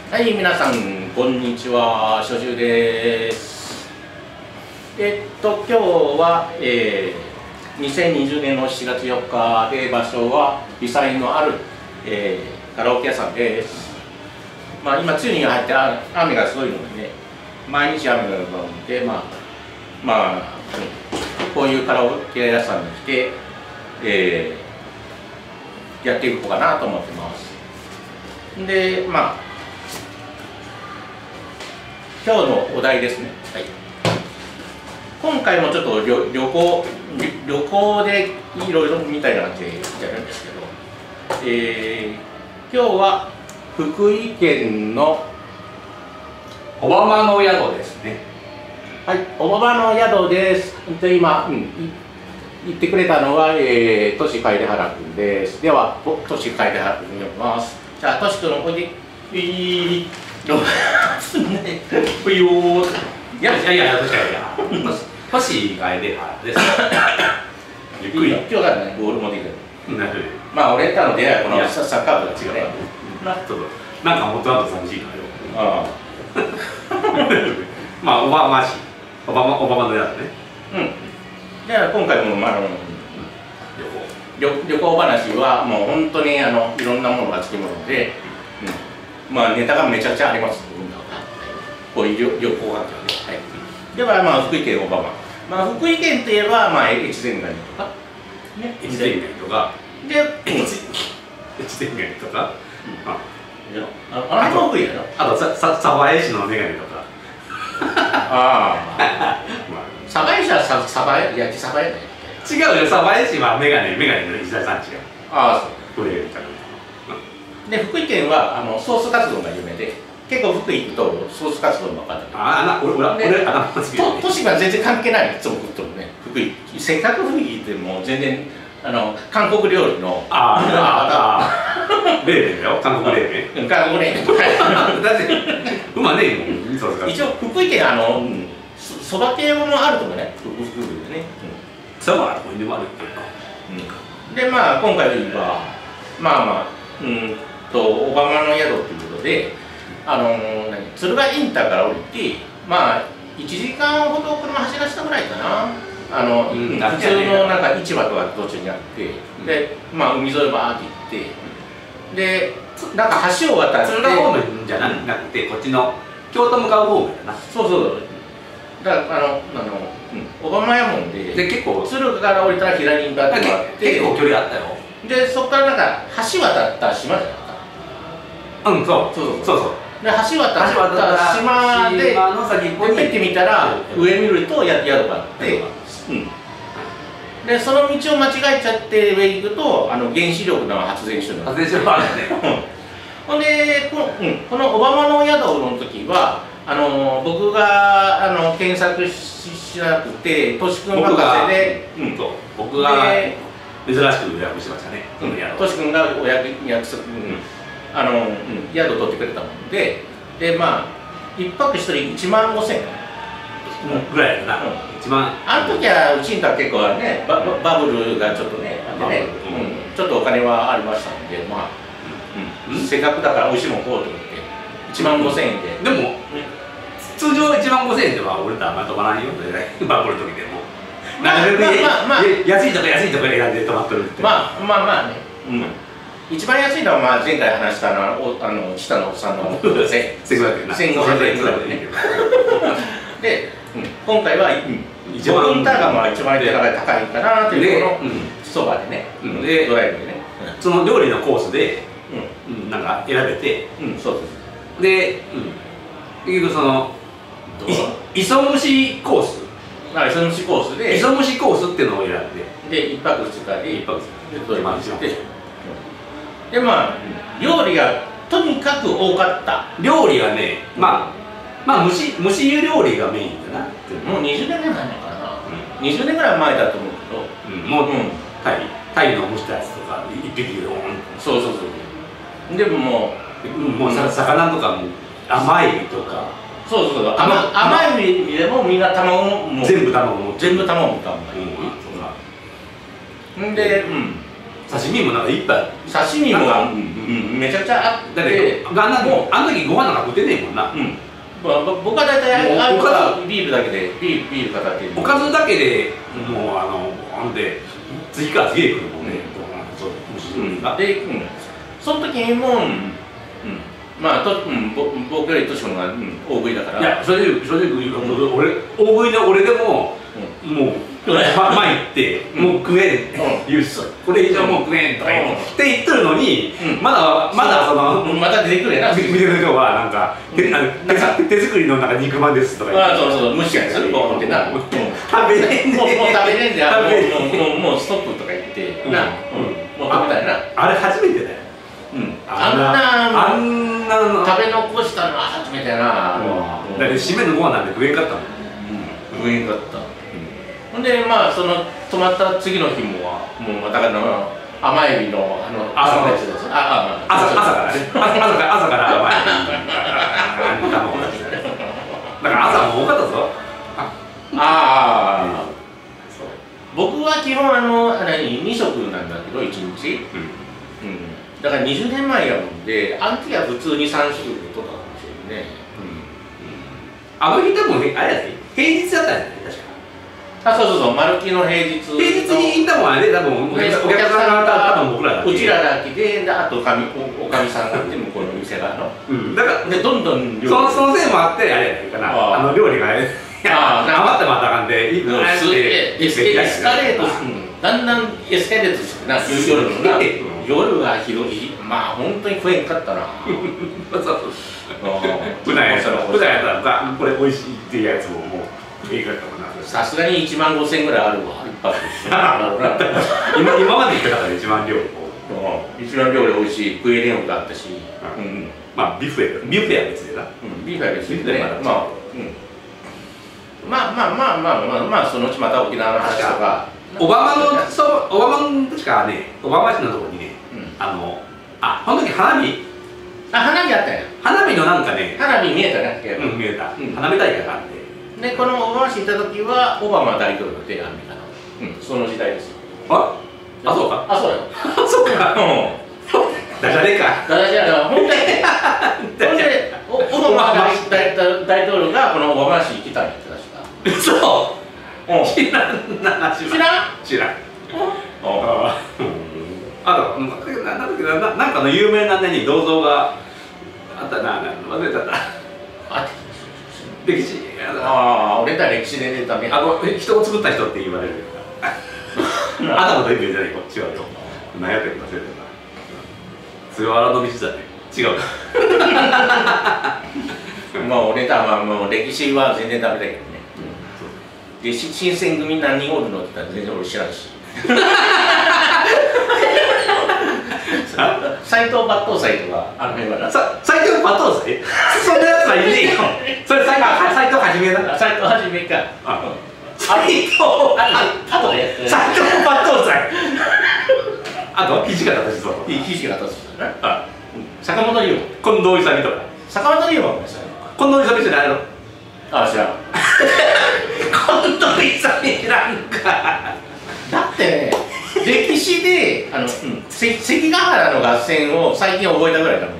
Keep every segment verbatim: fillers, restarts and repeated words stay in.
はい、皆さん、こんにちは、初秋です。えっと、今日は、えー、にせんにじゅうねんのしちがつよっかで、場所は、微細のある、えー、カラオケ屋さんです。まあ、今、梅雨に入ってあ雨がすごいのでね、毎日雨が降るので、まあ、まあ、こういうカラオケ屋さんに来て、えー、やっていこうかなと思ってます。で、まあ、今日のお題ですね。はい、今回もちょっと 旅, 旅行旅行でいろいろみたいな感じでやるんですけど、えー、今日は福井県の小浜の宿ですね。 はい、小浜の宿です。で今、うん、言ってくれたのは、えー、トシ楓原君です。では、僕、トシ楓原君に読みます。じゃあ、トシ君のおいで。いいすね。ぷよー。 いやいやいや、確かに。トシ楓原です。ゆっくり。 今日からね、ボール持ってきてる。 なる。 まあ、俺らの出会いはこのサッカー部が違うね。 なっとなんかもっとあと寂しいのよ。 ああ。 まあ、オバマ市。オバマ、オバマの宿ね。 うん。じゃあ、今回も、まあ、あの。旅行。旅行話は、もう本当に、あの、いろんなものがつきもので。うん、まあ、ネタがめちゃくちゃあります。こういう旅行関係で。はい。では、まあ、福井県小浜。まあ、福井県といえば、まあ、越前ガニとか。 ね。越前ガニとか。 で、 越前ガニとか。 あ、あの福井やろ。 あと、さ、さ、鯖江市のメガネとか。 ああ。鯖江市はさ、鯖江、焼き鯖江ね。 違うよ、鯖江市はメガネ、メガネの一大産地よ。 ああ、そう。 これ。 で、福井県は、あの、ソースカツ丼が有名で。結構福井行くと、ソースカツ丼ばっかり。 ああ、な、俺、俺、俺、あの、 都市が全然関係ない。いつも食ってもね、福井。せっかく福井行っても、全然。あの韓国料理のああ冷麺だよ、韓国冷麺。 韓国冷麺だってうまねえもん。 一応福井県あのそば系もあると思うね、福井でね。 そばはどこにでもあるけど。でまあ今回はまあまあうんと小浜の宿ということで、あの何敦賀インターから降りてまあいちじかんほど車走らせたぐらいかな。あの、うん、普通のなんか市場とか途中にあって、うん、で、まあ海沿いバーって行って、で、なんか橋を渡って。 敦賀方面じゃなくて、こっちの京都向かう方面だな。 そうそう。だから、あの、あの、うん、小浜屋門で。 で、結構。 敦賀から降りたら左にバーってあって。 結構距離あったよ。 で、そこからなんか橋渡った島じゃなかった。 うん、そう、そうそう、そうそう。 で、橋渡った島で、 島の先っぽにペッて見たら、上見ると宿があって。うん、でその道を間違えちゃって上行くとあの原子力の発電所になる。 発電所があるね。 ほんでこの、うん、この小浜の宿の時はあの僕があの検索 し, しなくてとし君任せで、 うん、僕が珍しく予約しましたね。 とし君がお約約束、うん、あの、うん、宿取ってくれたもんで、でまあ一泊一人いちまんごせんえんぐらいやな。一番あの時はうちにとは結構ね バ, バブルがちょっとねあってね、うん、ちょっとお金はありましたので、まあ、うん、せっかくだから美味しいもん食おうと思っていちまんごせんえんで。 でも通常いちまんごせんえんでは俺とあんまり泊まらんよ、バブルの時でも。なるべく安いとこ安いとこ選んで泊まっとるって。 まあまあまあね、うん、一番安いのはまあ前回話したのはあの下のおっさんのせんごひゃくえんせんごひゃくえんぐらいでね。で、うん、今回は、うん、自分たがまあ一番高いかなというこのそばでね、うん、でドライブでね、 その料理のコースで、うん、なんか選べて、 うん、そうです。 で、うん、結局その磯蒸しコース、 あ、磯蒸しコースで、 磯蒸しコースっていうのを選んで、 で一泊二日で一泊二日でドライブして、でまあ料理がとにかく多かった。 料理がね、まあ。まあ蒸し蒸し湯料理がメインだな。 もうにじゅうねんぐらい前かな。にじゅうねんぐらい前だと思うけど、 もうタイタイの蒸したやつとか一匹でドーン。 そうそうそう。でももうもう魚とかも甘エビとか。 そうそうそう。甘エビでもみんな卵も全部卵も全部卵も卵。うんで、うん。 刺身もなんかいっぱいある。 刺身もめちゃくちゃあって、 だってあんなもうあの時ご飯なんか食ってねえもんな。 僕は大体あおかずビールだけでビールビール片手におかずだけでもうあのほんで次から次へ来るもんね。 で、その時にもまあと僕より年子が大食いだから。 いや、それで正直俺大食いの俺でももう前行ってもう食えん言うこれ以上もう食えんとか言って言ってるのに、まだまだそのまた出てくるやな。 見てる人はなんか手作りのなんか肉まんですとか言って、 あそうそう蒸しやつボンってな、食べれんね、 もう食べれんでもうもうストップとか言ってな、もう食べたいな。あれ初めてだよ。あんなあんな食べ残したのは初めてやな。 だって締めのご飯なんて食えんかったもん。 食えんかった。ほんでまあその泊まった次の日ももうまたあの甘エビのあの朝のやつです。 ああ朝朝からね。朝から朝から甘エビ。だから朝も多かったぞ。 ああ。僕は基本あのに食なんだけどいちにち。だからにじゅうねんまえやもんで、あの時は普通にさん食取ったかもしれないね。 あの日でもあれやね、平日だったんやね、確か。 あ、そうそうそう、丸木の平日。 平日に行ったもんあれ、多分お客さんが多分僕らだけ。 うちらだけで、あとおかみさんがあって向こうの店がの。うん、だからでどんどんそのそのせいもあってあれやねんかな。あの料理がね、あ余ってもあったかんで、いいのエスカレートする。だんだんエスカレートするな、夜のな。夜は広い、まあ本当に食えんかったな。 そうそう。普段やったら、普段やったら、これ美味しいっていうやつももういいかったもんな。 さすがにいちまんごせんぐらいあるわ、一泊。 今今まで言ってたからいちまん料理。 いちまん料理美味しい、食えれんのがあったし。 まあビュッフェ、ビュッフェは別でな。 ビュッフェは別でね。まあまあまあまあまあまあそのうちまた沖縄の話とか。 小浜のそう小浜の確かね、小浜市のところにね、あのあこの時花火あ花火あったよ。 花火のなんかね花火見えたね。 うん見えた。花火大会があって。 でこの小浜市行った時はオバマ大統領でアメリカの。うんその時代です。 ああそうか。 あそうよ。 そうか。ダジャレか。 ダジャレは本当に。ほんでオバマ大統領がこの小浜市来たんやって確か。 そう。知らんな。 知らん。 知らん。ああとなんなんかの有名な何銅像があったな忘れちゃった。あ歴史。 ああ俺た歴史で出たね。 あの人を作った人って言われる。あたこと意味じゃないこっちはよ。何やってるか忘れてた。それは荒野道だね。違う。 まあ俺たはもう歴史は全然ダメだけどね。で新選組何人おるのって言ったら全然俺知らんし。斎藤抜刀斎とかあの辺はな。 斎藤抜刀斎？そんなやつはいねえよ。それ斎藤はじめだ。 斎藤はじめか。 斎藤あとね。 斎藤抜刀斎。あと土方歳三。 土方歳三な。坂本龍馬。 近藤勇とか。 坂本龍馬も近藤勇じゃないの？ あ知らん。 近藤勇知らんか。 だってね。歴史であの、うん、関ヶ原の合戦を最近覚えたぐらいだもん。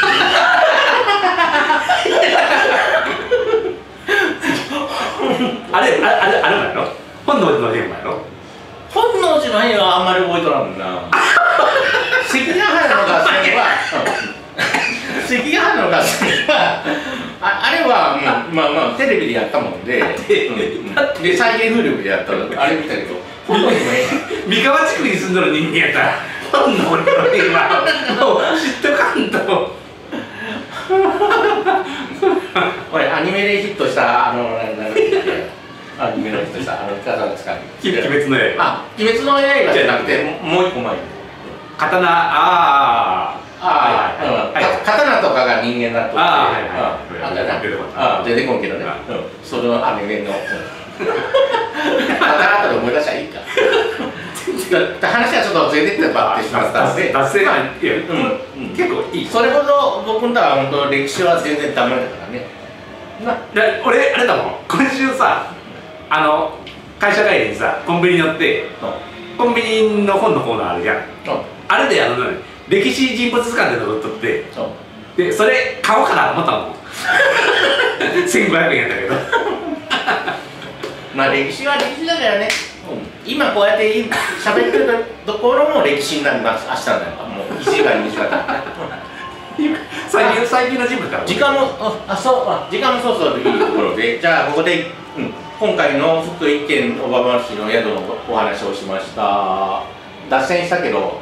あれあれあれあれもやろ？本能寺の変もやろ？ 本能寺の変はあんまり覚えとらんもんな。関ヶ原の合戦は関ヶ原の合戦はああれは、うん、まあまあテレビでやったもんで、うん、で再現風力でやったあれ見たけど。 三河地区に住んどる人間やったら本能寺の変はもう知っとかんと。 これアニメでヒットしたあのアニメのヒットしたあの方ですか。 鬼滅の刃。 あ、鬼滅の刃じゃなくてもう一個前。 刀ああああ刀とかが人間だと。ああはいはい。出てこんけどね。そのアニメの。また後で思い出しゃいいか。話はちょっと全然ってばってしまったので。 達成は結構いい。 それほど僕のとは本当歴史は全然ダメだからね。 俺あれだもん。今週さあの会社帰りにさコンビニ寄ってコンビニの本のコーナーあるじゃん。あれであの歴史人物図鑑での撮ってでそれ買おうかなと思ったもんせんごひゃくえんやったけどまあ歴史は歴史だからね、うん、今こうやって喋ってるところも歴史になります明日なんかもういちじかんにじかん最近最近の人物だ時間もあそうあ時間もそうそういいところでじゃあここで、うん、今回の福井県小浜市の宿のお話をしました。脱線したけど、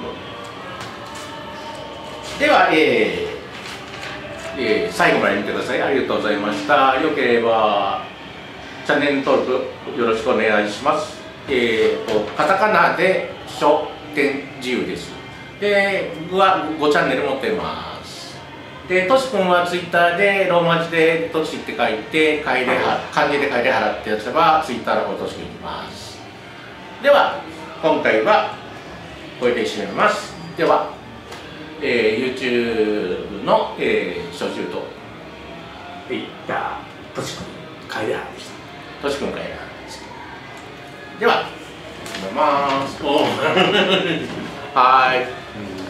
では、えーえー、最後まで見てください。ありがとうございました。よければチャンネル登録よろしくお願いします。えーとカタカナで書店自由です。で僕はごチャンネル持ってます。でとし君はツイッターでローマ字でとしって書いて書いて漢字で書いて払ってやつばツイッターの方としくいきます。では今回はこれで締めます。では、えー、YouTube の、えー、初週といったとしくんカイデハでした。 としくんカイデハでした。では締めます。おはーい。